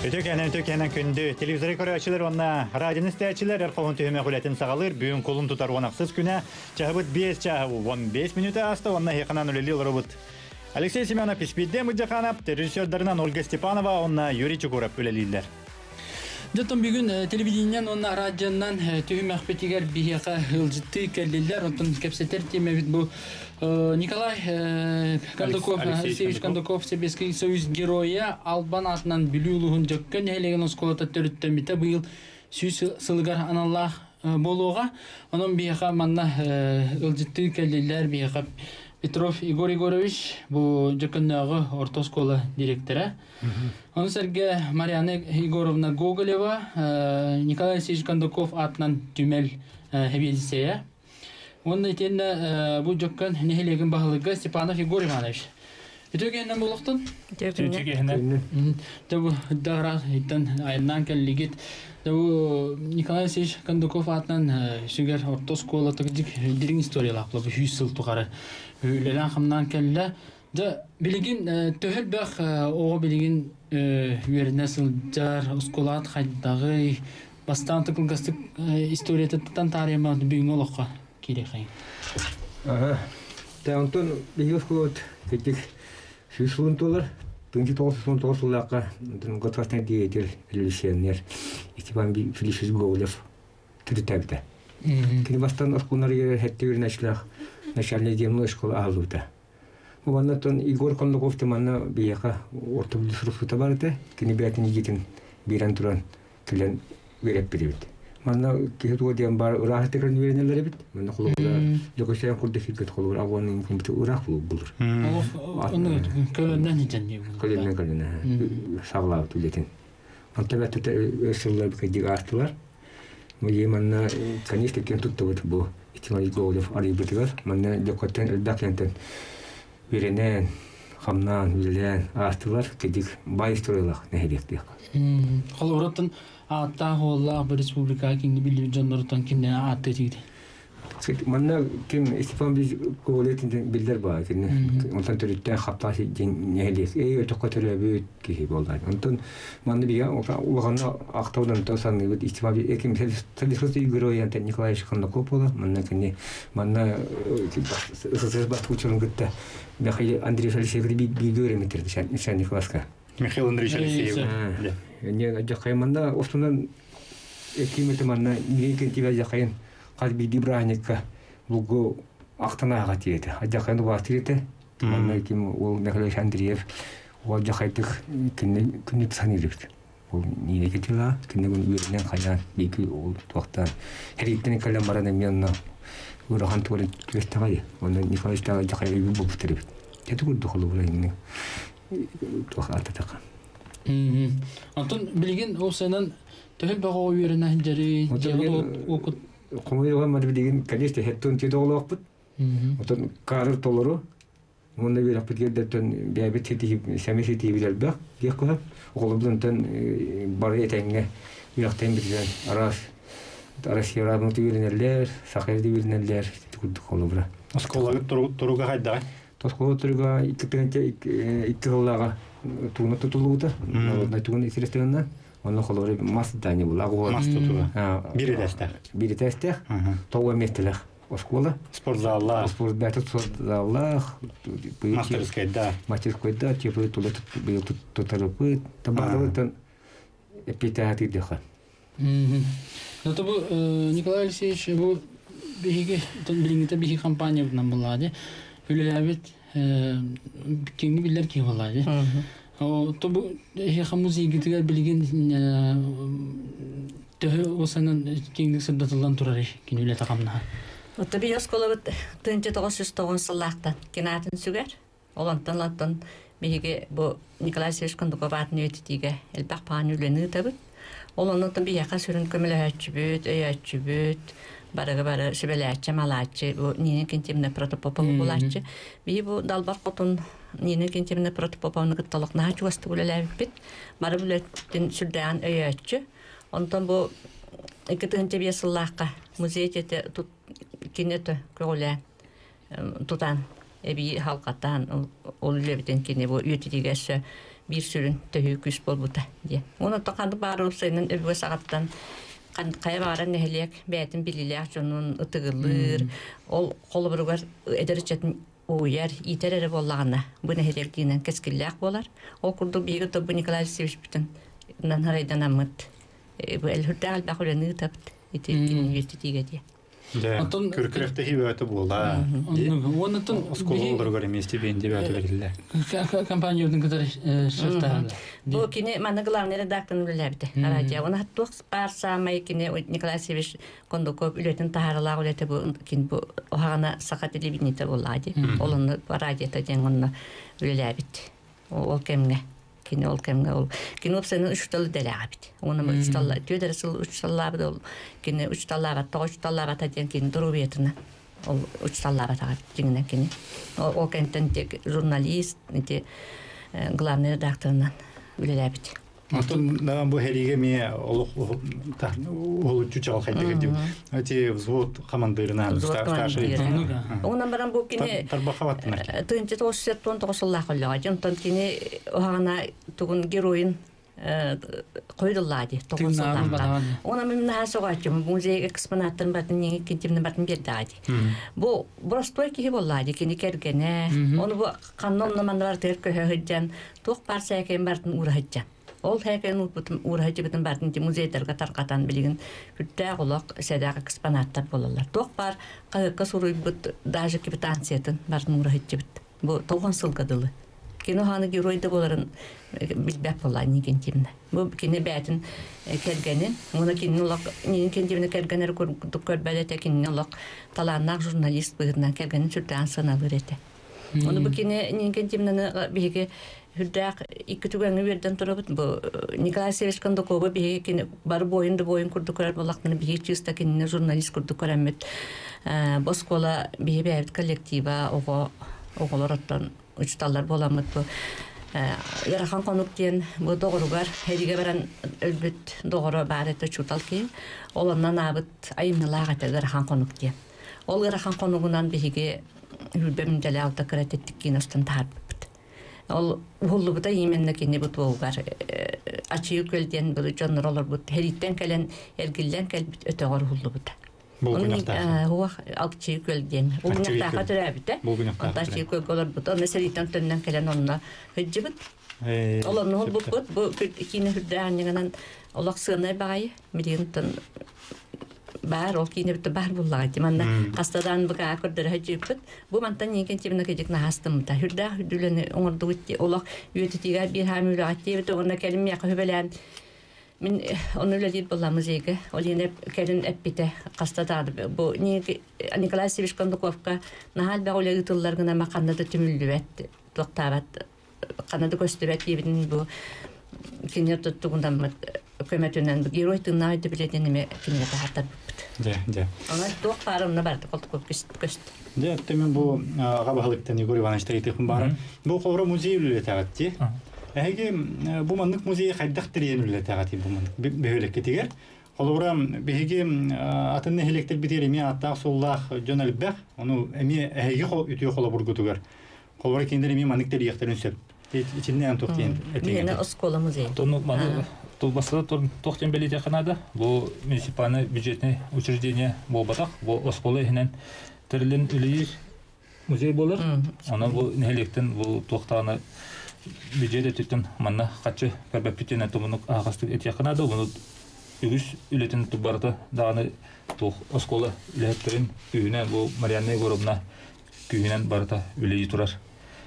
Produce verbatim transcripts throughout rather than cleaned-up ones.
Өтөкәнен төкәнен күнді телевизоры көрәчілер онна радион істәчілер әрқауын түйіме құлетін сағалыр бүйін қолын тұтар онақсыз күні чағыбыт бес чағы он бес минуты асты онна хеқанан үлелі ұрыбыт. Алексей Семенов Писпидде Мұджақанап, режиссердарынан Ольга Степанова онна Юрий Чукуров үлелейдер. Жаттан бүгін телевидениен онна радионан түйім әқпетігер бейеқа ғылжытты кәлелер, онтан кәпсетер темевит бұл Николай Кондаков, Алексеевич Кондаков, Советский Союз героя Албан атынан бүлі жүккен әлеген осколата төріттеміті бұйыл сүйіс сылығар аналлах болуға. Оның бейеқа манна ғылжытты кәлелер бейеқа Петров Игорь Егорович, бұл жүккеннағы орта школа директора. Оның сәрге Марьяна Егоровна Гоголева, Николай Алексеевич Кондаков атынан түмел хәбедісея. Onun için bu cokkan nehirlerin bağlılığı Stepanov Igor Ivanoviç. Ötügeyinden buluştun? Ötügeyinden. Bu dağra itten ayından kelligit. Bu Nikolay Alexeyevich Kondakov atnan süger orta skola takıcık dirin istoriyalar bu yüz yıl tuğarı. Öyleler hamdan kelle. Da bilgin töhel bak o bilgin yer nasıl jar skolat haydağı bastan tıkılgastık istoriyattan tarihma büyük olakka. Ага. Та онтон биоскот кетик сүйсүн доллар тынчы тоғыз тоғыз жылдакка готовостан диетер революционер Степан Филиппович Гоголев түртәбитә. Кини бастан оскунар ер хәттер начлах начальный земной школа алута. Моннан Игорь Кондаков теманна бияка орта бүлсүрүктө бар иде. Кини бәтин егитин бирен туран келен береп беребит. Манна кехтуга диан бар урах текрен веренелер бит. Манна холуга жокошен курды фикет холуга агонун кумты урах булур. Аны көлөндөн иченди бул. Көлөндөн көлөндөн саглап түлетин. Антта бәттә өсөллөр кедиг артылар. Мөе манна конечно кен тутту бу. Итимай Гоголев али битгас. Манна жокотен элдакентен веренен хамнан үлен артылар кедиг бай стойлах нехедекти. Холуратын Ата холла bir республика кинги билүү жоннордон кимден аты тийди. Манна ким Степан Гоголевтин билдер бар кини. Онтан төрүттө хаптасы нехелес. Эй өтөкөтөрө бүт ки болду. Онтан манна бия улганы актаудан тосан Степан эким Советский герой Антон Николаевич Кондаков болду. Манна кини манна СССР бат учурун гытта. Михаил Андреевич Алексеевич билдөрө метерди шан Николаевска. Михаил Андреевич Алексеев. Не жакайманда остунан экимете манна неген тига жакайын калби дибраника бугу актанага тиети. Жакайны ватирете. Манна ким ол Михаил Андреев ол жакайтык кине күнүп санырып. Ол неге кетила? Кине гүн үйренен кайдан эки ол токтан. Хериттен калам барана менна урахан тууру көстөгай. Онда Николай жакай бу бутерип. Кетип дохолу бурайны. Тохатака. Антон билген о сенен төһөл багы үйренә җәри окут комыйга мар билген конечно хеттон тедоглык. Антон карыр толору монда бир апкедден бәбит тетип сәмесе тибилер бак. Якка оглыбдан бар этеңге яктан билген арас арас ярабын тибилнелер, сахар тибилнелер күдү колубра. Осколага туруга кайда? Тоскола туруга иккенче икки жыллага туна тутулууда. На туна исрестена. Онно холори мастани булагы. Маст тутуга. Бири дәстә. Бири дәстә. Тоо местелер. Оскола. Спортзалла. Спортбәте спортзалла. Мастерскайда. Мастерскайда типа тула бил тутарып табарылтан эпитати деха. Мм. Ну то бу Николай Алексеевич бу биге билингите биги компания белән булады. Үлеләбит кеңги билләр ки булады. О то бу хәм музейгитегә билген төһө осанан кеңги сырдатылган турар икән үлә тагамна. Отта би оскола бит тынчы тогыз йөз тогуз сыллакта кинатын сүгәр. Олантан латтан биге бу Николай Алексеевич Кондаков атны өтитиге элбак пан үлене табыт. Оландан би яка сүрен көмөләчүбүт, өйәчүбүт. Барага бара сибеләчә малачы, бу нине кентемне протопопова булачы. Би бу далбар котун нине кентемне протопоповны гытталыкна чуасты булалар бит. Бары бүләттен сүрдән өйәчү. Онтан бу икетенче бесыллакка музей жете тут кинете көлә тутан эби халкатан ол лебитен кине бу үтидигәсе bir sürün töhü küs bolbuta diye. Onu tokandı barı senin öbür sağattan kan kaya baran nehelek betin bililek jonun ıtıgılır. Ol kolburugar ederçetin o yer iterere bollağına bu nehelek dinen keskillek bolar. O kurdu bir de bu Nikolay Alexeyevich bütün nan haraydan amıt. Bu el hürtel bakılanı tapt. İti üniversiteye diye. Да, күркіректі хибеті болды. Онытын Скололар көрместе бенде бәті берілді. компанияның кітары шырттағында. Бұл кені маны главный редакторын біләбді. Радио. Оны хаттуқ бар самай кені Николай Алексеевич Кондуков үлетін тахарылақ үлеті бұл кен бұл оғана сақа телевидениеті болады. Олыны радиота ден оны үләбді. Ол кемге. Kini ol kemge ol. Kini opsayının üç dalı delağı bit. Onu üç dalı, tüyder ısıl üç dalı bit ol. Kini üç dalı bat, toğ üç dalı bat adiyen kini duru biyatına. Ol üç dalı bat ağabit jingine kini. O kenten tek jurnalist, niti главный редакторынан үлелі бит. Антон, bu herige mi oluq olucu çal haydi diyor. Ati взвод командирынан старший. Ondan baran bu kini Тарбахаваттын. тыгынчы тоғыз он тоғыз жыллах оллага. Жонтон кини оғана тугун героин койдуллади тоғыз жыллахка. Она мен насогачым музей экспонаттын батын неге кентимне батын бердади. Бу простой ки боллади кини кергене. Оны бу канномна мандар теркө хөҗҗән ток парса экен бартын урахҗан. Ол хэкен утбутум урахҗы битен бартын музейдерге таркатан билген хүттә гулак сәдәк экспонаттар болалар. Ток бар кайыкка суруй бут даже капитансиятын бартын урахҗы бит. Бу тоғыз жыл гадылы. Кино ханы геройды боларын билбәп болар ниген тимне. Бу кине бәтин кергенин, муна кине лак нин кентимне кергенер күрдүк көрбәләтә кине лак таланнак журналист быгынан кергенин сүртән сыналыр әтә. Оны бу кине нин кентимне биге хүрдәк ике түгәнгә бердән торып бу Николай Алексеевич Кондуков биге кине бар боенды боен күрдүк көрәр болакны биге чиста кине журналист күрдүк көрәмәт. Боскола биге бәйт коллектива ого оголораттан учталлар боламыт бу. Ярахан конук ден бу догоругар хедиге баран өлбүт догоро бар эте чутал ки олоннан абыт айымнылага ярахан конук ден. Ол ярахан конугунан биге үлбөм деле алта крететтик киностан тарбыт. Ол уллубута именне кини бут болгар ачы көлден бу жонролор бут хедиттен келен эргилден келбит өтөгөр уллубута. Huwa alçı gölden. O gün daha katırabıdı. Alçı göl olur bu. Onu seriden tünden gelen onunla hıcıbıt. Olan ne oldu bu? Bu kini hüdden yanından olak sığınay bağı. Milyon bar o kini bir bar bulladı. Manna hastadan bu kadar kadar hıcıbıt. Bu mantan yeken tibine gecik na hastam da. Hüdden hüdüleni onurdu gitti. Olak yötetiğer bir hamile attı. Ona kelime yakıbelen. Min onu öyle değil bulamız ege. O yine kerin epite kastadardı. Bu Nikolay Alexeyevich Kondukov'ka nahal bağ öyle yıtıllar gına makanda da tümüldü etti. Doktarat kanadı göstüret yebinin bu kinyer tuttuğundan mı kömetünden bu geroy tığınaydı bile denime kinyer tahatar bıpıt. De, de. Ona doktarımla bardı Koldukov göst. De, temin bu ağabahalıktan Igor Ivanovich'ta yetiqim barın. Bu kovra muzeyi ülüle tağıttı. Әйге бұл маңдық музейі қайдақ тірейін үлі тағаты бұл маңдық бөхелік кетігер. Қолуыра бәйге атынны хелектер бітер еме аттақ соллақ жон әлбәқ, оны әме әйге үтіе қола бұргытығар. Қолуыра кендер еме маңдықтер еқтер үнсеп. Içinden en toktayın. Yine oskola muzeyi. Тonu толбасыда тоқтен белете қанады. Бұл муниципальный бюджетный учреждение бол батақ. Бұл оскола енен тірілін үлейір музей болыр. Оны бұл нәлектен бұл тоқтағаны бюджет өтетін манна қатшы кәрбәппетен әтімінің ағастық әте қанады. Оны үгіз үлетін тұбарды дағаны оскола үләттерін күйінен бұл Марианна Егоровна күйінен барыта үлейі тұрар.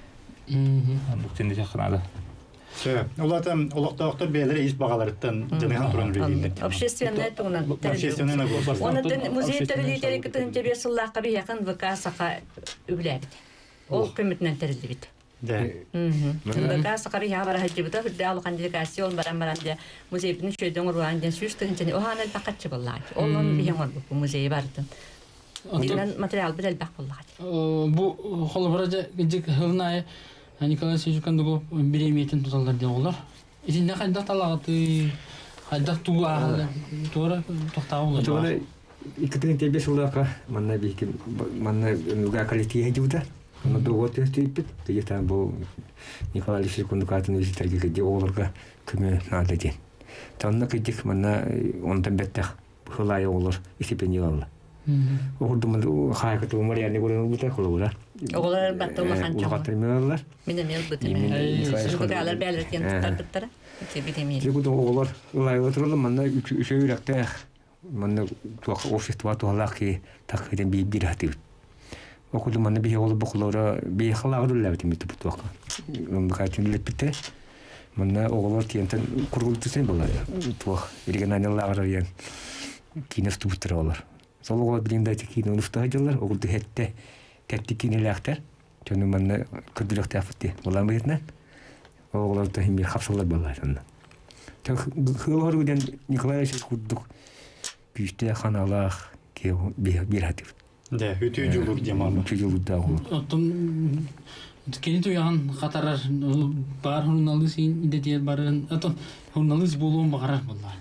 Анықтен әте қанады. Олатам олақтақтар бәлері ес бағаларыттан жаныған тұрын үлейді. Общественная туғынан. Общественная туғынан. Оны музей тәрілейдері күтін тебе сыллаққа бі яқын вк сақа үләбді. Ол көмітінен тәрілді біді. Да. вк сақа бі яға бара хаджи бұда хүдді алған делегация ол баран-баран де музейбінің шөйдің ұруан ден сүйістігін және оған әл бақатшы боллады. Олың бі яң орбы бұл музейі бардың. Дилен материал бір әл бақ боллады. Бұл қолы барады генжек ғылынайы Николай Алексеевич Кондуков беремейтін тұталдар де олар. Езін не қайдақ талағаты, қайдақ туғы ағылы, туғыра тоқтағы олар. Туғыра, екі тігін тебе сылдаққа манна бейкім, манна үміға коллективе жібіда. Но до вот есть и где там был Николай Алексеевич Кондукатын визитерге где оларга көмө надо ден. Танна кедик мана он там беттах хылай олар стипендия алды. Окурдум хайкаты Марияны көрөн бута кылыла. Олар баттылма ханча. Улгатыр менелер. Менен мел бүтүмө. Сүргүдалар бәлерген тартыптара. Тебидеми. Жигудо олар улай отурлы мана үчө юракта мана туак офиста туалаки такыден би бир хатып. Окудум мана би олар букулара би халагырлар битим туак. Мбакатын лепите. Мана олар тиентен кургултусын болар. Туак региональныйлар ян кинес туптыр олар. Сол олар билинде кине уфтажылар, огулду хетте теттикинелектер. Жөні мана күрдүлөктө афытты. Болар бетнен. Олар да хими хапсалар болар. Так хылоруден Николай Алексеевич курдук. Күчтө ханалах ке бир хатып. Да, үтүү жолук демамы. Үтүү жолук да. Оттон кени туян катарар бар журналист идетер барын. Оттон журналист болуун багарар болар.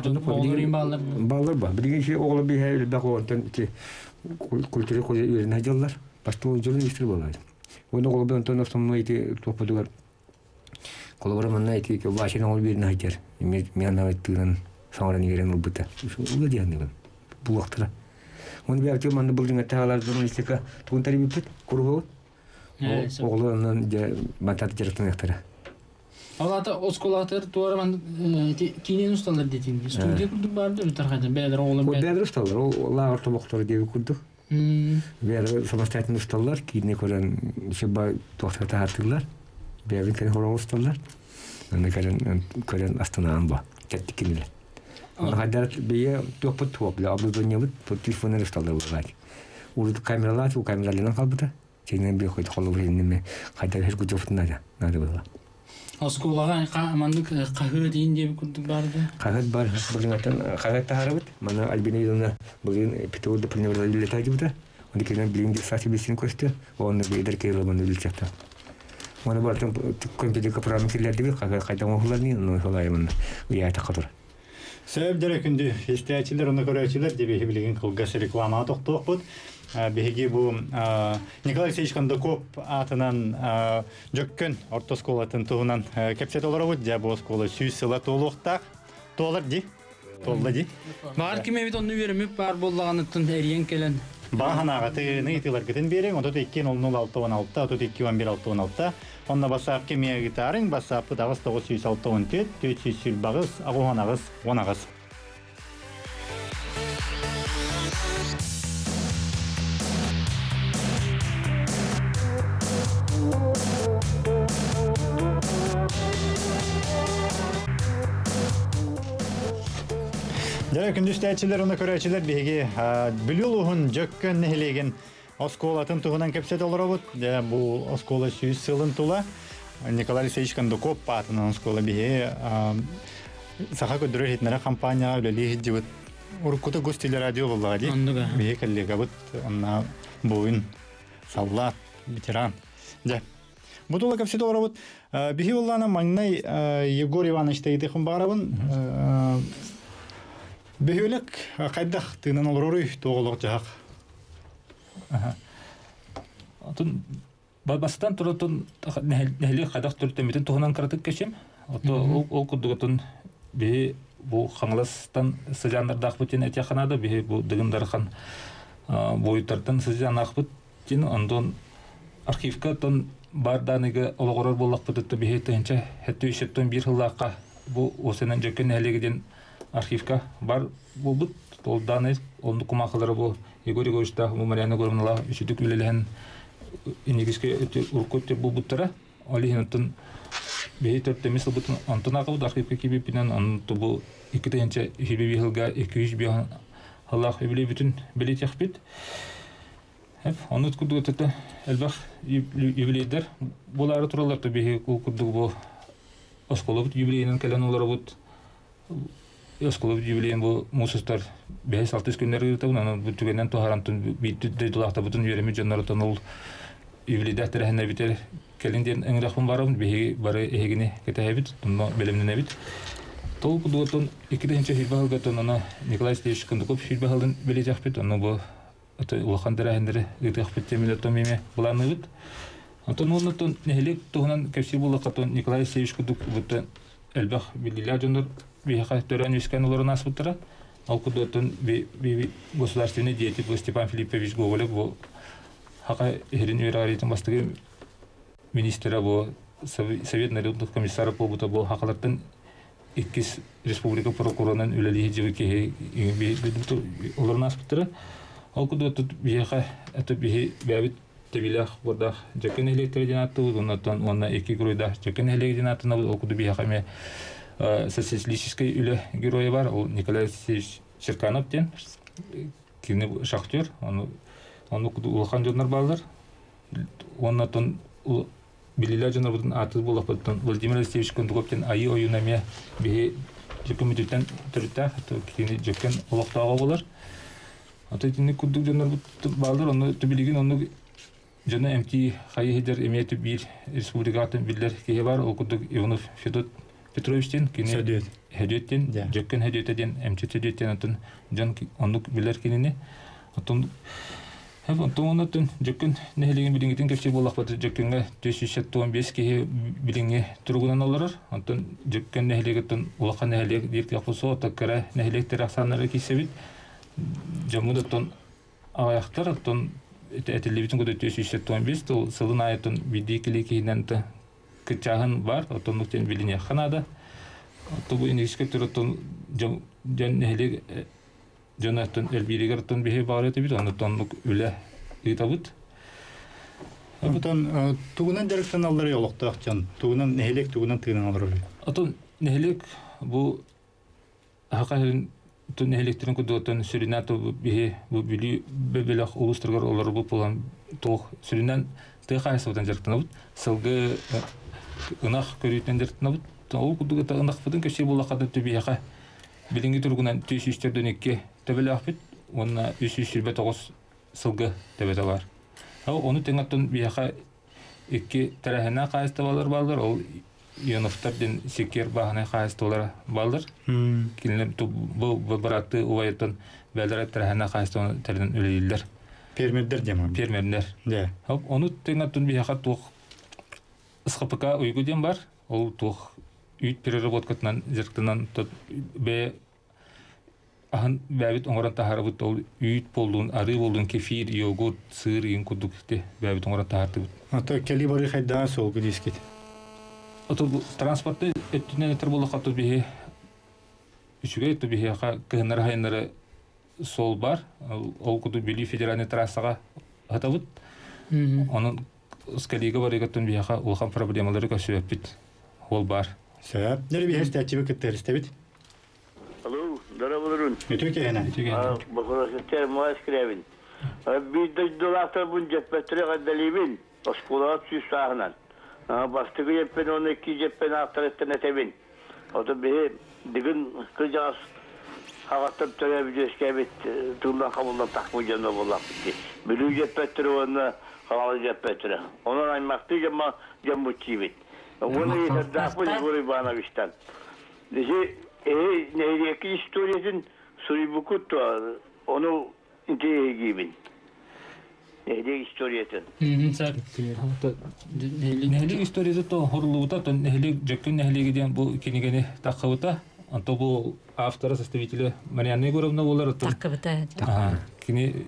Балар бар. Биринчи оğlu bir her bak ondan ki kültürü koyu yerine hacılar. Başta oyunculuğun işleri bolay. Onu oğlu ben ondan sonra iti topladılar. Kolaboramanla iti ki başına oğlu birine hacılar. Mi anlattığın sonra niyerin olbuta. Ulu diyandı ben. Bu vaktıra. Onu bir akçe mandı buldun atalar jurnalistika tuğuntari bir pıt kurubu. Oğlu ondan batatı jarıktın yaktara. Алата осколатыр туарман кинен усталар детин. Студия курдук барды тархада бедер оглум. Бедер усталар. Лагер тобоктор деп курдук. Бедер самостоятельный усталар, кине көрөн шеба токтата хатырлар. Бедер кен хорон усталар. Аны көрөн көрөн Астанаан ба. Кеттикинеле. Аны хадар бие топот топла, абдоньябыт по телефонер усталар булган. Урду камералар, у камералардан калбыта. Сенен бие койду колу биринеме хадар хер гүжөфтүнө да. Нада була. Осколага амандык кахы дейин деп курдук барды. Кахыт бар, бүгүнтен кахыт таарыбыт. Мана Альбинидона бүгүн питоду пленерде билетажыбыта. Онда келен билимди сатибисин көстө. Оны бедер келебен билчекта. Мана бартын компьютер программаларды бир кайда окуларны, но солаймын. Уята кадыр. Сөп дөрөкүндү истечилер, оны көрөчүлөр деп билген кылгас реклама токтоп. Беги бу Николай Алексеевич Кондуков атынан жөккөн орто школатын тугунан кепсет олорбут же бу школа сүйүз сыла толуктак толар ди толда ди бар киме бит онну бермеп бар боллаганытын эриен келен баханага тыны итилер кетен берең отот эки ноль ноль алты он алты отот эки он бир алты он алты онна басап кеме гитарын басап дагы тогуз жүз алты он төрт төрт жүз сүлбагыз агуанагыз онагыз. Дәрі күндістәтшілер, оны көрәтшілер беге бүлілуғын жөккін нәхілеген осколатын тұғынан кәпсет олар бұд. Бұл оскола сүйіз сылын тұла. Николай Алексеевич Кондуков патынан оскола беге сақа көдірі етінері компанияға өлелі еді бұд. Ұрыққыты гостелі радио болуға де. Беге кәллеге бұд. Онна бойын, саллат, ветеран. Бұл тұла кәпсет олар бұд. Беге олғаны маңнай Егор Иванович тәйді қым бағарабын. Бехөлек кайдах тыынан олорой тоголок жак. Атын бастан турутун нехли кайдах түртөмүтүн тугунан кырдык кечем. Ото ол кудугутун бе бу хаңластан сыжандардак бутен этеханада бе бу дыгындархан бойтартан сыжанак бутен ондон архивка тон барданыгы ологорор боллак бутуту бе тенче хеттү ишеттен бир хыллакка бу осенен жөкөн нехлигиден архивка бар булбут толданы онду кумакылары бу Егор Егорович та Марияна Гормонова үчүдүк үлелен инегиске уркут булбуттара алихинтын бей төртөмүс булбутун антонага архивка кибипинен анту бу эки тенче хибиби хылга эки жүз би Аллах биле бүтүн билетек бит. Хеп аны кудугутта элбах юбилейдер булары туралар да бей кудуг бу осколобут юбилейнен келен олар бут. Осколов юбилейн бу мусустар беш алты күннөр өтөп, аны бүтүгөнөн тоharantын биттү дулакта бутун юреми жонноротон ул юбилейдер терехне битер келинден эңрахын барам беги бары эгини кетебит, но белемнене бит. Тол кудуготон экиденче хилбалгатон аны Николай Алексеевич Кондуков хилбалын бележак бит, аны бу это улахан дәрәһендәре үтәх биттемеле томиме буланыгыт. Антон оннотон нехелек тугынан кепси була катон Николай Алексеевич кудук бутан элбах билилар жонор биха төрән үскән уларын асбыттыра. Ал кудотон би би государственный деятель Степан Филиппович Гоголев бу хака херин юраритен бастыгы министра бу Совет народных комиссаров по бутабол хакалардан иккис республика прокурорунан үлелиһи жибеке би уларын асбыттыра. Ал кудотон биха это би бәбит Табилах вода жакен электродинаты оннан онна эки гройда жакен электродинатына окуду бияхаме социалистической үле геройы бар ол Николай Алексеевич Черканов ден кини шахтер оны оны окуду улахан жондар балдар оннан билилер жондар бутун аты болуп бутун Владимир Алексеевич Кондуковтен айы оюнаме бии жакен мүдүттен түрүттө кини жакен улактаага болар аты кини кудук жондар балдар оны түбилигин оны Жана МТ хайыдер эмети бир республикатын биллер кеге бар, окудук Иванов Федот Петровичтен, кини Хедеттен, жөккен Хедеттен, МТ Хедеттен атын жан онлук биллер кенене. Атын хеп антон онатын жөккен нехелеген билингитен кепсе болак бат жөккенге төрт жүз он беш кеге билинге тургунан алар. Антон жөккен нехелегетен улахан нехелег дирти апсо таккара нехелектер аксанары кисебит. Жамудатон аяктар антон Этелевитин года төрт жүз он беш тол сылын айтын бидикили кейнен кычагын бар, отонуктен билине ханада. То бу инешке туротон жан нехелег Jonathan Elbirigертон бихе бар эте бит, онтон үле итабыт. Онтон тугунан директен аллары ялыктак жан. Тугунан нехелек тугунан тыгынан алыр. Отон нехелек бу хакайын тон электрин кодотон сүринато бихе бу били бебелах улустыргар олар бу план тох сүринен тыхайсыбдан жертнабыт. Сылгы ынах көрүтен жертнабыт. Ол кудуга ынах фудын кеше булакада төбияка билинги тургунан төрт жүз төртөнекке төбелахбит. Онна үч жүз жыйырма тогуз сылгы төбөтө бар. Ал ону теңаттан бияка эки тарахына кайыстабалар балдар. Ол Йоновтарден секер баханы кайыстылар балдар. Кинелер бу баратты уайтан балдар тарахына кайыстын терден үлелдер. Фермерлер дема. Фермерлер. Да. Ал ону теңаттан бияка тох СХПК уйгуден бар. Ол тох үйт переработкатынан жертынан бе ахан бәбит оңоран тахарабыт ол үйт болдун, ары болдун, кефир, йогурт, сыр, ин кудукте бәбит оңоран тахартыбыт. Ата кели бары хайдан сол гудискет. Ата транспортты эттинен этер болу кату бихе үчүгө этти бихе кыгынар хайнары сол бар. Ол куду били федеральный трассага атабыт. Онун скалига барыгаттан бихе улхан проблемалары көсөбүт. Ол бар. Сәп, нәле бихе стативы кыттеристебит. Алло, здравствуйте. Өтөке ана. А, бахурасыттер муас киревин. Бидді долақтар бұн жеппеттірі қаддалибин. Оскулаат сүй сағынан. Бастығы жеппен оны екі жеппен ақтар еттен әтебин. Оты бе дігін қылжағас қағаттап түрі бүжеске бет тұғылдан қабылдан тақмы жемді болақ бітті. Білу жеппеттірі оны қағалы жеппеттірі. Оның аймақты жемма жембүтчі бет. Оны есердақпын жүрі бана күштен. Десе, нейреки историятын сурибукут onu inteye gibin. Neyre istoриятын. Сар. Нехлек историясы то хорлуута, то нехлек жөккөн нехлегиден бу кинигени таккыбыта. Анто бу авторы, составители Марьяна Егоровна болар. Таккыбыта. Кини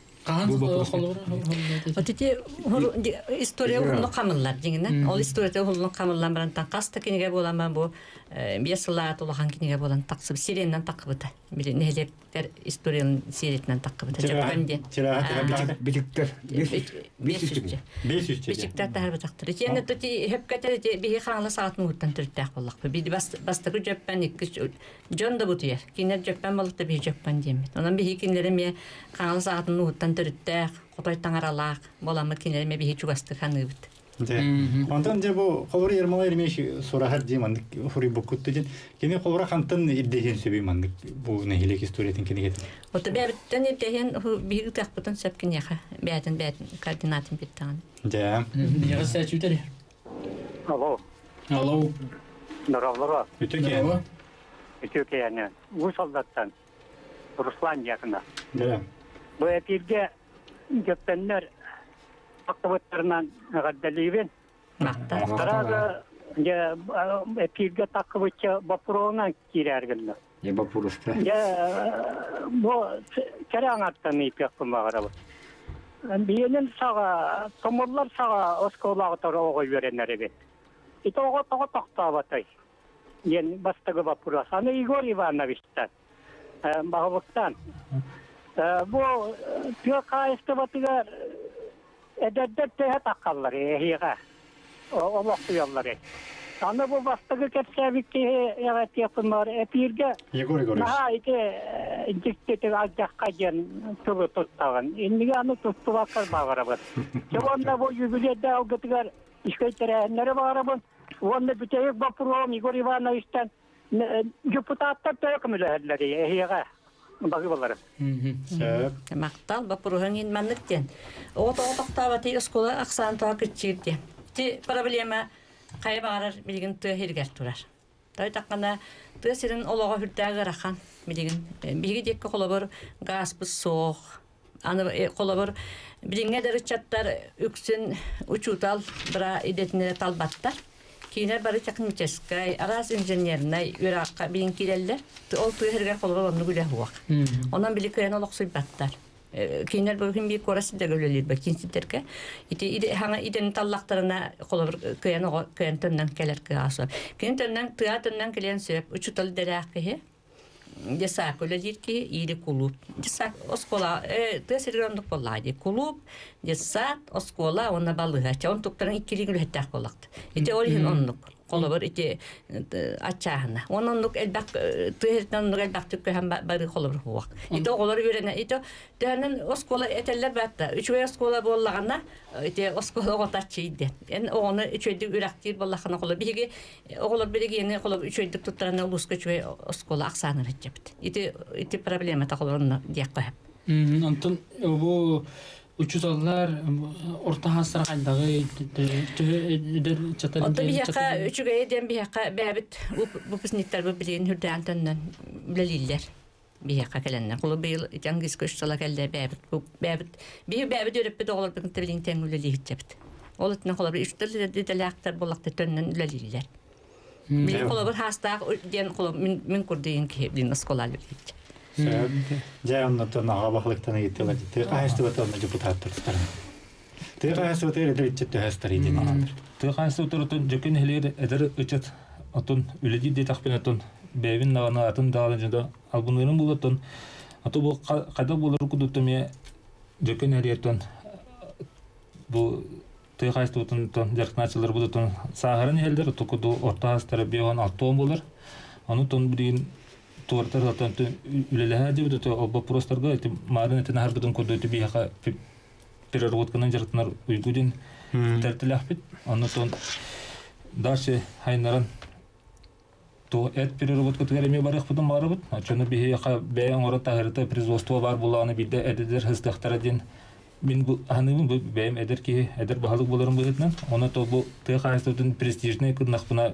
Вот эти история улны камыллар дигән. Ол история улны камыллар белән такаста кинегә буламан бу бесылат улахан кинегә булан таксып сиреннән такыбыта. Бир нәһлектер историянын сиретнән такыбыта. Җапканде. Битиктер. Бесүче. Бесүче. Битиктер тәһәр тактыр. Җәнә тоти һәп кәтәр бихи хаңла саат муттан төртәк буллак. Бир бас бастыры җапкан ике җонда бутыяр. Кинер җапкан булыкта бир җапкан дим. Онан бихи кинләре ме хаңла саат муттан төртәк, котайтан аралак, боламы кинләре ме бихи чугасты ханыбыт. Ондан же бу колбур ермалар эмеш сурахар диман хури букутты ден. Кене колбура хантын иддеген сөбейман бу нехилек историятын кенегет. Вот бәбиттен иддеген бир тахпытын сәпкен яха. Бәден бәден координатын биттан. Да. Я сәчүтер. Алло. Алло. Здорово. Bu epirge göptenler akıbıtlarından gaddaливен. Мактал. Тарага я epirge takıbıtça bapuroğuna girerginde. Я бапуруста. Ya bu kerangattan ipek kumağırabı. Biyenin sağa, tomurlar sağa oskolağı tora oğuy verenler evet. İte oğu toğa toqta batay. Yen bastığı bapuras. Anı Igor Ivanovich'tan. Bağlıktan. Bu tüyo kayıstı batıgar ededde tehe takallar ehiga. O vakti yolları. Anı bu bastığı ketsevikti evet yapınlar. Epirge Егор Егорович. Наha ite diktetir acakka gen tulu tuttağın. İndiği anı tuttu bakar bağırabın. Çoğunda bu yüzülede algıtıgar işkayterenleri bağırabın. Onda büteyik bapurom Igor Ivanovich'tan депутаттар tökmüleherleri ehiga. Bakıbalarım. Söp. Мактал бапурухын инманныктен. Ото отоктабаты оскола аксан тоа кытчирди. Ти проблема кайбагар билген тө хергер турар. Тай таккана тө сирин олого хүрдәгә рахан билген. Биги декке колобор газ бу соох. Аны колобор билгенге дәрәчәттәр үксен учутал бара идетне талбаттар. Кинер бары техническай, арас инженернай, үраққа білін келелер, ол түйерге қолығы оны күлі хуақ. Онан білі көйен олық сұйбаттар. Кинер бұл күн бейік орасы да көлелер бұл кенсеттерге. Хаңа иден таллақтарына қолығы көйен оғы көйен төннен келер күйасу. Көйен төннен, тұя төннен келен сөйіп, үчі талы дәрәқ күйі. Десак көлелер ки, ири кулуп. Десак оскола, түйе сергірамдық болады. Кулуп, десак, оскола, онна балыға. Он тұқтарын иккелі күлі әттәқ болақты. Ите олихин оннық. Қолыбыр ите атчағына. Он оннық әлбәқ, түйерден оннық әлбәқ түккі һәм бары қолыбыр хуақ. Ите оғылар үйрені. Ите түйенін оскола әтәлер бәтті. Үчуе оскола болағына, ите оскола оғататчы иді. Ән оғыны үчуедік үрәқтер болағына қолы. Бігі оғылар бірігі ені қолы үчуедік тұттарына ұлысқы үчуе оскола ақсаныр әтчепті. Ите проблема тақылырына дейек қойып. Антон, bu uçutallar orta hasar kaydağı eder çatalın. Onda bir yaka üçüge eden bir yaka bebit bu pisnikler bu bileğin hürden tönlen bilirler. Bir yaka gelenler. Kulu bir yıl İngiliz köştala geldi bebit. Bu bebit bir bebit örüp bir doğulur bir bileğin tengüleli hitçepti. Olatına kulu bir üçtür dedelaktar bolakta tönlen ülelirler. Bir kulu bir hasta den kulu min kurduğun ki bilin ıskolalı hitçepti. Söp. Жай оннотон ага бахлыктан гиттела. Ты кайсты батон депутаттар тутар. Ты кайсты батыр эдер итчет төһәстер идин анадыр. Ты кайсы утыртын жөкөн хелер эдер өчөт отун үледи де тахпен отун бевин нагана атын дагылында албунырын булатын. Ато бу кайда булыр кудуттуме жөкөн хелертон бу ты кайсты утун жаркначылар булатын сагырын хелдер тукуду орта хастары беван алтон булыр. Аны тон бирин туартар атын үлелеһә дип дә оба простарга эти марын этен һәр битен кодды дип яха переработкадан жартынар уйгудин тәртиләх бит аны тон даше хайнаран то эт переработка тегәреме барык бутын бары бит ачыны би яха бәян ора тагырта производство бар буланы бидә эдер хәстәхтәрадин мин бу аны бу бәям эдер ки эдер баһалык буларын булытнан аны то бу тәхәстәдин престижный кыннахпына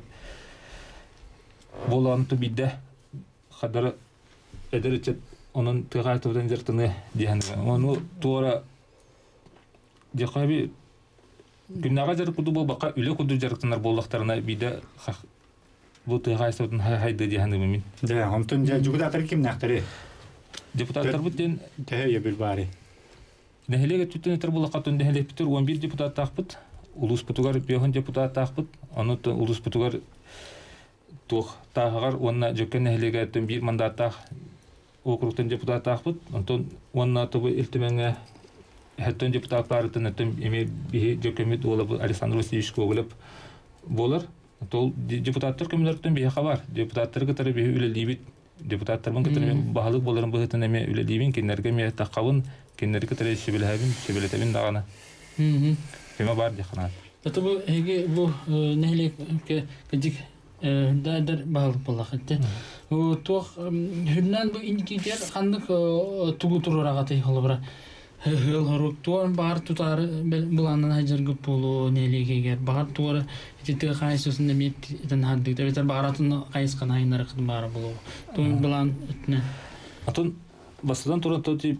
буланы то бидә Хадара эдерчет onun tığaytıdan jırtını diyen. Onu tuara jakabi günnaga jarıp kudu bu baka üle kudu jarıktınar bollaktarına bide bu tığaytıdan haydı diyen min. Ja, onton ja jugudatlar kim naktari? Депутаттар бутен Тэһэ ебил бары. нехелеге түтен тер булакатын нехеле питер он bir депутат тахпыт. Улус путугар бехан депутат тахпыт. Аны улус путугар тух тагар онна жөкөн нехелеге тен bir мандаттах округтен депутат тахпыт. Онтон онна тобу илтеменге хәттен депутатлардан тен эме би жөкөмөт болуп Александр Васильевич Гоголев болар. Тол депутаттар кемлерден би хабар. Депутаттар кытары би үлелибит. Депутаттарның кытары баһалык боларын быһытын эме үлелибин киннерге ме тахабын киннерге кытары шибелһәбин шибелетебин дагана. Мм. Кеме бар дихана. Тата бу эге бу нехлек ке кедик дадыр баһалык булакытты. О тох хүннән бу индикатор хандык тугу турарага тей холбара. Хыл хоруктуан бар тутар буланнан хаҗыргы булу нелегегер бар туар итте кайсысында мет итен хаддык да баратын кайскан айнар кыт бар булу. Тун булан итне. Атын басыдан турат тоти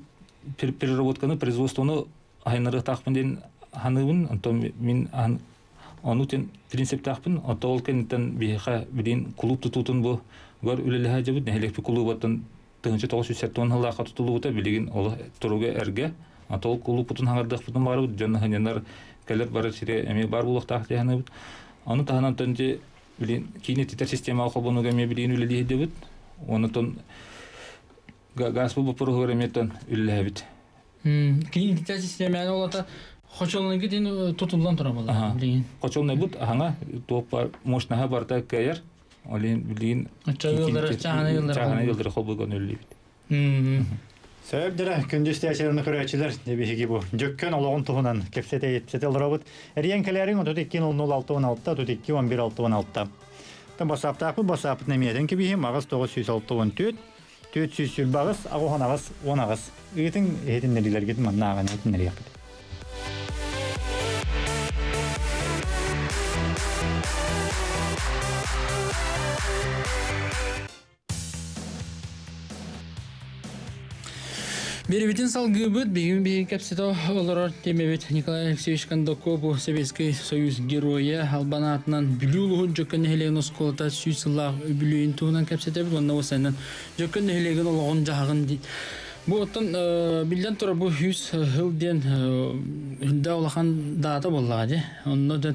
переработканы, производствоны айнары тақпын ден ханыбын, антон мен оны тен принцип тақпын, ата ол кенеттен бейха білейін клуб тұтутын бұл гөр үлеліға жабыд, нәхелекпі клубаттан тыңыншы тоғыз жүз сексен хыллақа тұтылу бұта білеген ол тұруға әрге, ата ол клуб бұтын хаңардақ бұтын бары бұд, жонны ханянар кәлер бары сире әме бар бұлық тақты яны бұд. Оны тағынан төнде білейін кейіне титер система қолбануға әме білейін үлеліға жабыд, оны тон газ бұл бұпыры ғырыметтен үлеліға бұд. Кейіне титер система олата Хочолны гидин тутулдан тора бала. Хочолны бут аңа топ бар, мощнаха барта кәер. Олин билин. Чагылдыр, чаганы йылдыр. Чаганы йылдыр холбуган өлли. Хм. Сөбдүрө күндүз тәчелерни көрөчүлөр дебиги бу. Жөккөн ологон тугунан кепсете етсете алрабыт. Эренкелерин отут эки ноль ноль алты он алты, отут эки он бир алты он алты. Там басаптакы басапт немеден кебиги магыз тогуз жүз алты он төрт, төрт жүз сүл багыз, агыган агыз, он агыз. Итин этин нелер кетим манаган этин нелер япты. Беребитин салгы бут, бегин бегин кепсето олорор темебет Николай Алексеевич Кондаков, бу Советский Союз героя, албанатынан бүлүүлүгүн жөккөн элеген осколата сүйсыллах бүлүүн тугунан кепсете бут, онна осайнан жөккөн элеген ологон жагын. Бу оттон билден тура бу жүз жылден хүндө улахан дата боллага же. Онно да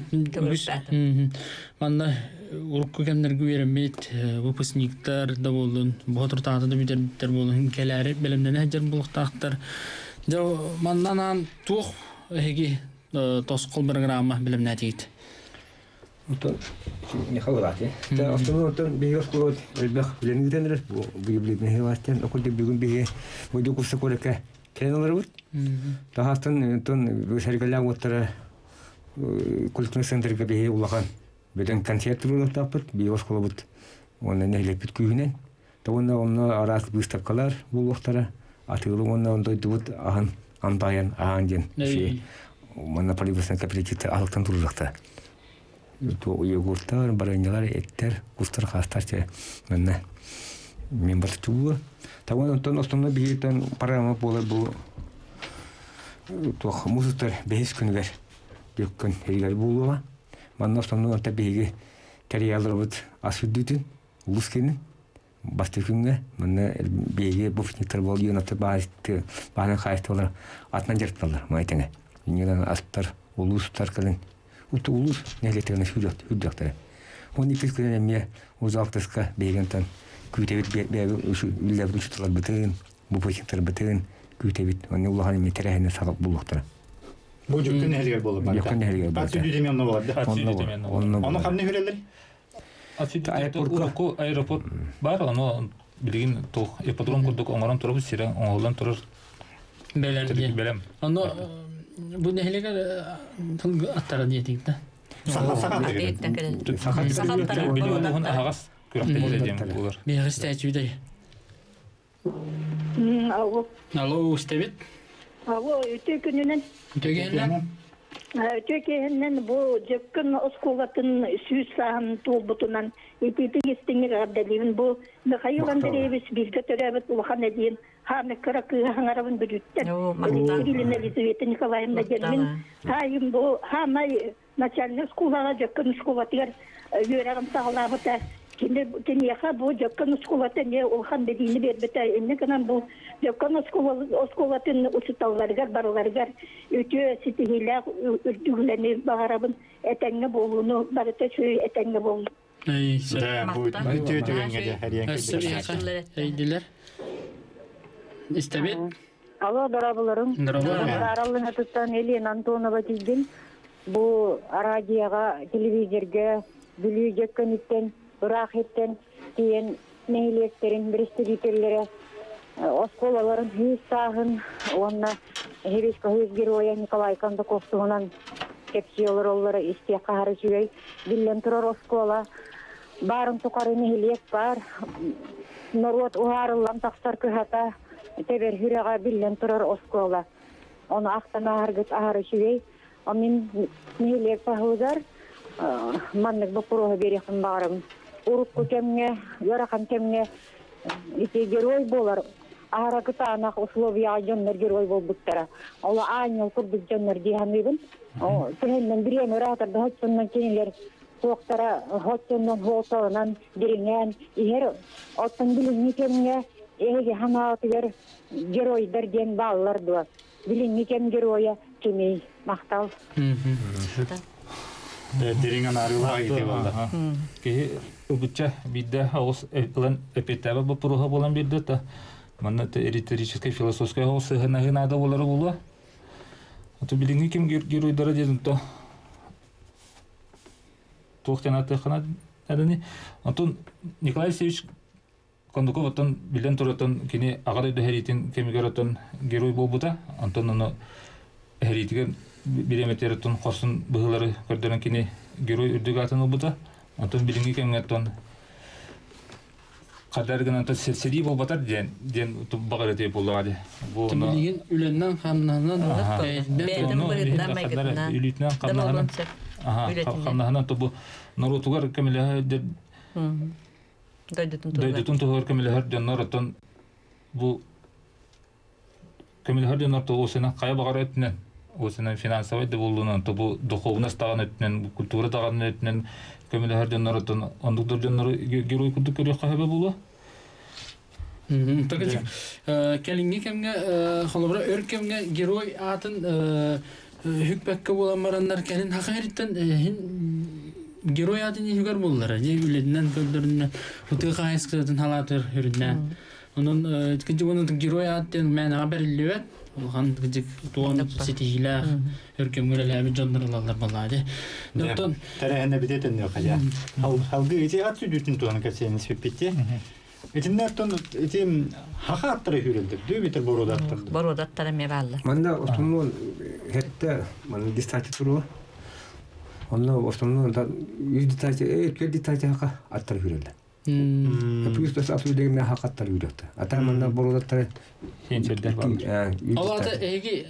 манна урукку кемнерге беремет, выпускниктар да болдун, бохотур тагы да битердер болдун, келери белемден хажар булуктактар. Жо маннан тух эги тоскол программа белемне дейт. Ото не хаврате. Та автомобиль бегос код элбах лениденер бу библик не хавастен околде бүгүн биге бойду курсы колека кенелер бут. Та хастан тон шергалак оттара культурный центрге биге улаган. Беден концерт булып таппыт, бегос колобут. Оны нелеп бит күйүнен. Та онда онна арас выставкалар булуктара атылы онда онда дут ахан антаян аанден. Мана полибусна капитет алтын туржакта. То уйгуртар, баранялар, эттер, кустар хастарча менне мен бартуу. Таван тон основной бигитен программа болар бу. То музыктар бес күнгөр беккөн хейгер болуа. Манна основной та биги карьялар бут асуддүтүн улускенин бастыкынга менне биги буфниктер бол юнаты баасты бана хайсталар атнан жерталар майтеңе. Нилен астар улустар калын Ут улус нелетерне сүрөт, үддөктөр. Он икис күнүнөн ме узалтыска бегентен күтебит беби ушу үллөп үчүтлөр битин, бу почтер битин, күтебит. Аны уллаган метерехне сагып булуктар. Бу жөккөн элгер болуп бар. Жөккөн элгер бар. Аты дүдемен ону бар да. Аны камне берелер? Аэропорт аэропорт бар, аны билген тох ипподром курдук оңорон туруп сирен оңолдан турur. Белем. Белем. Аны бу нехелеге аттара диетик да. Сахат Дейттен келен. Сахат билген агас күрөктөн дем булар. Бегис тәҗүдә. Алло. Алло, стебит. Алло, өтө күнүнөн. Төгеннән. Өтө кенен бу жөккөн осколатын сүйсәһәм тулбутунан эпипигестиңер абдалибин бу Михаил Андреевич бизге төрәбет улхан эдин. Ханы кыракы хаңарабын бүдүттен. Елена Елизавета Николаевна Гермин. Хайым бу хамай начальник школага жөккөн школатыр үйрәгән саглабыта. Кине кинеха бу жөккөн школатын не улхан бедини бербете. Инне гынан бу жөккөн школатын учиталларга барларга өтө ситигилә үрдүгләне багарабын этәңне болуну барыта чөй этәңне болу. Ай, бу бүтө төгөнгө дә һәр яңгы. Әйдиләр. Истебет. Алло, дорабыларым. Аралына туттан Елена Антонова дигдин. Бу радиога, телевизорга, бүлүү жөккөнүттен, урахеттен тиен нейлектерин бирестирителери, осколаларын жүз сагын, онна Советский Союз героя Николай Кондаков тугунан кепсиолор оллары исте кары жүйөй, билен турар оскола, барын тукары нейлек бар, народ уарылан таксар кыхата, Тебер хүрәгә билен турар оскола. Оны актана аргыт ары шүгей. Амин нилек пахузар. Маннык бапурга берекин барым. Урукку кемге, яракан кемге ите герой болар. аракы таанах условия жоннор герой болбуттара. Ола аñol курдук жоннор диhanыбын. О, сенен бирең оратар да хотсоннан кенелер соқтара хотсоннан холсонан диринген ихер оттон билин никемге эге ханаатыгер геройдар ден баллар дуа. Билин никем героя кемей мактал. Деринген арыла иде болду. Ки убуча бидде хаус эплен эпетаба бу проха болан бирде та. Манна те риторическая философская хаус ханагына да болары болу. Аты билин никем геройдар ден то. Тохтенаты хана адани. Антон Николай Алексеевич Кондуков оттон билен туратын кини агары дөхеритин кемигеротон герой болбута. Антон аны херитиген биреметеротон косын быгылары көрдөрөн кини герой үрдүг атын болбута. Антон билинги кемгеттон кадаргын антон серсери болбатар ден ден багары деп болду. Бу билин үленнен хамнанан беден быгытна майгытна. Үлүтнөн камнанан. Ага, камнанан тобу нарутугар кемеле деп Дойдутун Дойдутун тугар кемелер жаннардан бу кемелер жаннарда осына кая багар этнен осына финансовый да болуна то бу духовно стаган этнен культура таган этнен кемелер жаннардан ондук жаннар герой кудук көрөк кайба болу. Мм, так келинге кемге холобра өркемге герой атын хүкпекке боламарандар келин хакыйраттан герой атын югар буллар. Же үледен көлдөрүнөн уту кайскыдан халатыр хүрүнөн. Онун икинчи онун герой атын мен аберлебет. Улган гыжык туон сетилер өркөмгөлөр жандырлар балады. Доктон Тарахана битетен якая. Ал халгы эти атсүдүтүн туан касен спепите. Этиннертон этим хахаттыры хүрүлдүк. deux метр бородаттыр. Бородаттар эме баллар. Манда остомнон хетте ман дистати туру. Онно остомнон да yüz дистати э кел дистати хака аттыр хүрүлдү. Мм. Плюс да абсолютно не хакаттыр хүрүлдү. Атар манда бородаттыр Сенчердер бар. Алата эги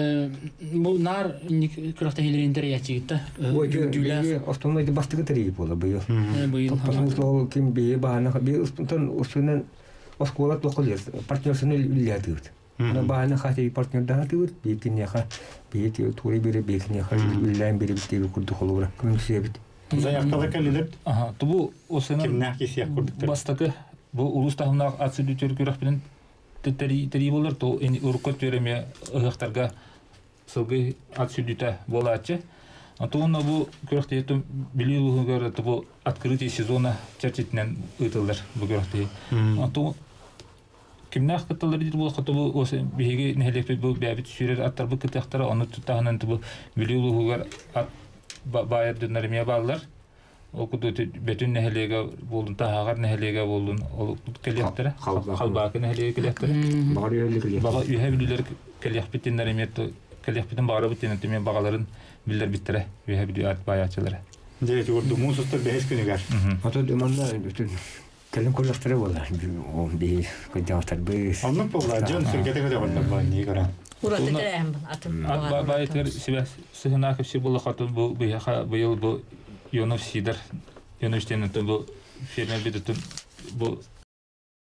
бу нар крахта хилеринтер ячигитта. Ой, дюля остомной да бастыгы тери болду быйыл. Быйыл. Потому что ким бие баана бие спонтан усунан оскола токолес партнерсын үллятыт. На баана хати партнер датыт бекине ха бие тури бире бекине ха үллән бире битеби курду холура. Күнсебит. Заяктала калилер. Ага, тубу осына Кимнах кисек курдуктар. бастакы бу улус тагына атсыдүтөр көрөк менен тери тери болор то эни уркот төрөмө ыгактарга сылгы атсыдүтө болачы. Антон бу көрөктө билүү көрөт бу открытие сезона чачитнен ытылдар бу көрөктө. Антон кимнах кытылар дит бу хаты бу осы биге нелепе бу бабит сүрөр аттар бу кытактара аны тутагынан бу билүү ат байыр дөнөрмө баллар. Окуду бетүн нехелеге болдун тагар нехелеге болдун ол келектер халбак нехелеге келектер Бары эле. бага үйе билер келек битиннер эмет келек битин бара битин темен багаларын билер биттере үйе билүү ат баячылары. Же журду мусустар беш күнүгөр. Ата деманда бүтүн келин коллектор болду. Он би көдөгтөр бес. Анын болла жон сүргөтө көдө болду ба не кара. Ураты керем атын. Ат баятыр себе сыгына кепси болду хатын бу быяха быйыл бу Йонов Сидор, Йоновштен это был фермер бедетун, был